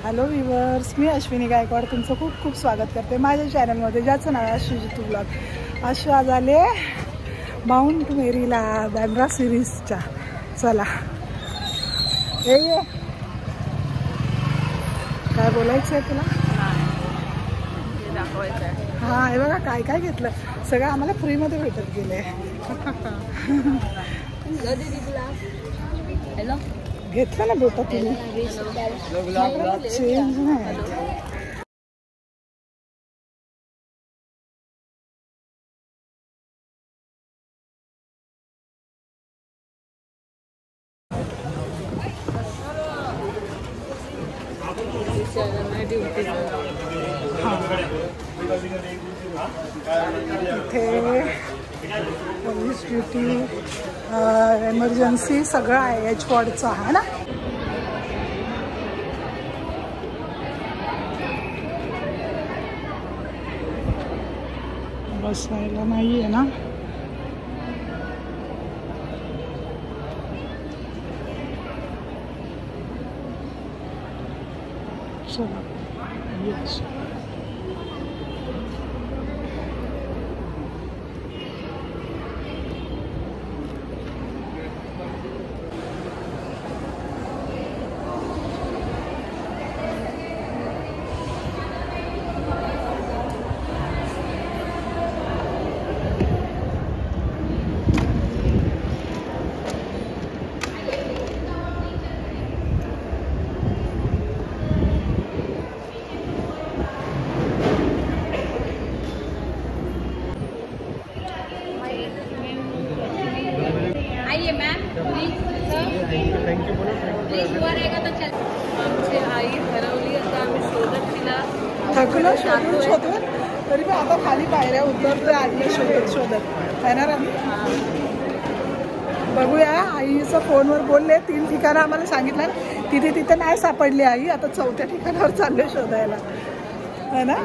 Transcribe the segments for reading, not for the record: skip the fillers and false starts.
Hello viewers, मी अश्विनी गायकवाड तुमचं खूप खूप स्वागत करते माझ्या चॅनलमध्ये, ज्याचं नाव आहे आशू जितू ब्लॉग। आशू आज आले माउंट मेरीला बँड्रा सिरीजच्या। चला ये काय बोलायचं आहे तुला? दाखवायचं आहे। हां, हे बघा काय काय घेतलं, सगळं आम्हाला फ्रीमध्ये भेटत गेले। हॅलो, घेतलं ना बेटा तुम्ही? चेंज नाही। इथे पोलीस ड्युटी, एमर्जन्सी सगळं आहे एच वॉर्डचं आहे ना। बसायला नाही आहे ना। चला येस। थकलो शोधून शोधून, तरी पण आता खाली पायऱ्या उतरतोय आईला शोधत शोधत येणार आम्ही। बघूया, आईचं फोनवर बोलले 3 ठिकाणं आम्हाला सांगितलं, तिथे नाही सापडली आई, आता 4थ्या ठिकाणावर चालले शोधायला, है ना।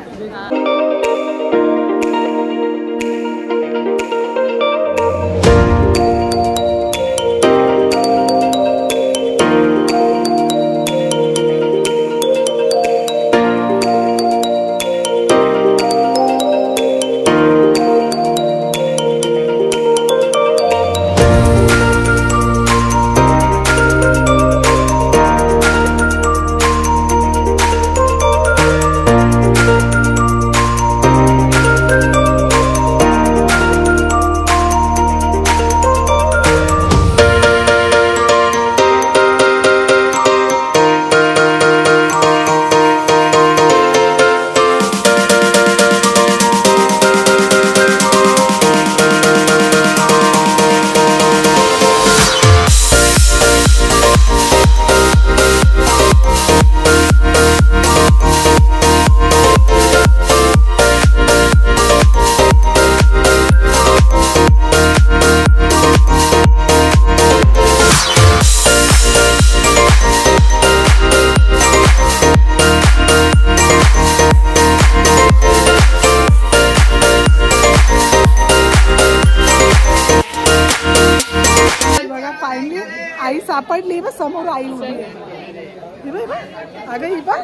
आई सापडली, बस समोर आई उभी आहे। अगं ही बघ,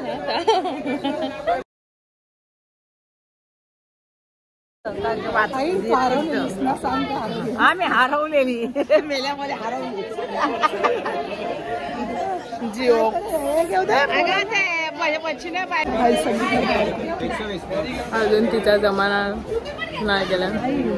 आई हरवलीस ना, सांग का हरवली? आम्ही हरवलेली, मेल्यामध्ये हरवली। जिओ घेऊ दे, माझ्या पक्षी नाही पाहिजे अजून तिचा जमाना नाही गेला।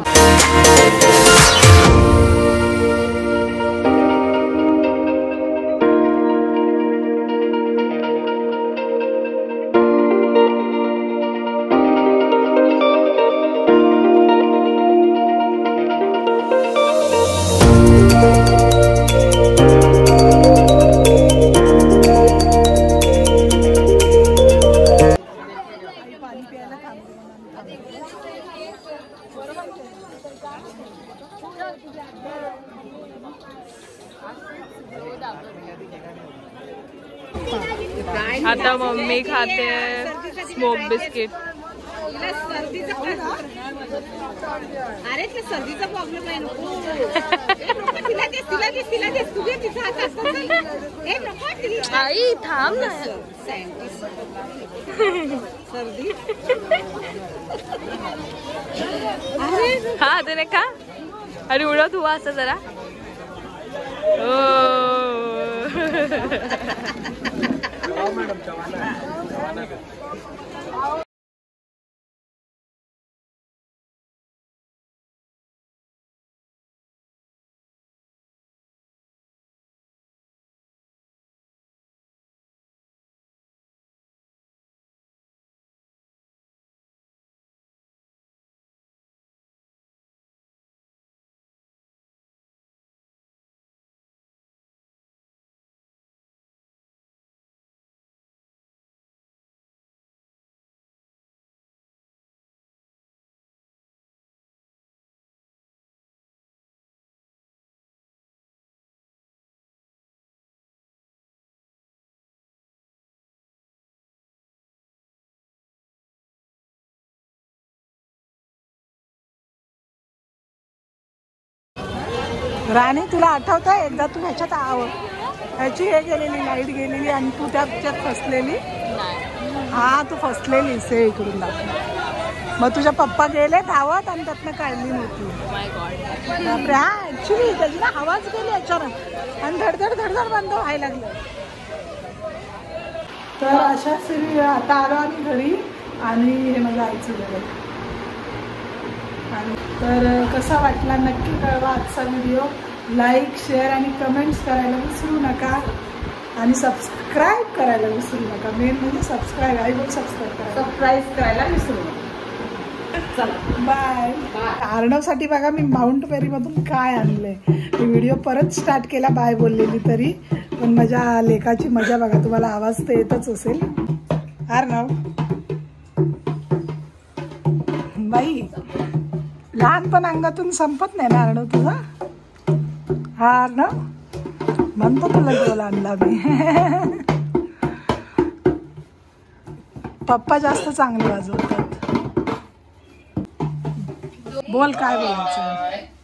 आता मम्मी खाते स्मोक बिस्किट। अरे ते सर्दीचा प्रॉब्लेम आहे नको तिला देस तू घे तिचा हात असतो नको आई थांब ना सर्दी हा तुने का अरे उडत हुआ असं जरा राणी तुला आठवतं एकदा तू ह्याच्यात ह्याची हे गेलेली लाईट गेलेली आणि तू त्याच्यात फसलेली हा तू फसलेलीस हे इकडून दाखव मग तुझ्या पप्पा गेले धावत आणि त्यातनं काढली नव्हती बापरे हा ऍक्च्युली त्याची ना आवाज गेली अचानक आणि धडधड बंद व्हायला लागलं तर अशाच आता आलो आम्ही घरी आणि हे माझं आईचं घर तर कसा वाटला नक्की कळवा आजचा व्हिडिओ लाईक शेअर आणि कमेंट्स करायला विसरू नका आणि सबस्क्राईब करायला विसरू नका मेन म्हणजे सबस्क्राईब आई बोल सबस्क्राईब करायला विसरू नका चला बाय अर्णवसाठी बघा मी माउंट मेरीमधून काय आणलंय मी व्हिडिओ परत स्टार्ट केला बाय बोललेली तरी पण माझ्या लेकाची मजा बघा तुम्हाला आवाज तर येतच असेल अर्णव बाई लहानपण अंगातून संपत नाही ना अर्णव तुझा हा अर्णव म्हणतो तुला डोल आणला मी पप्पा जास्त चांगले वाजवतात बोल काय बोलायचं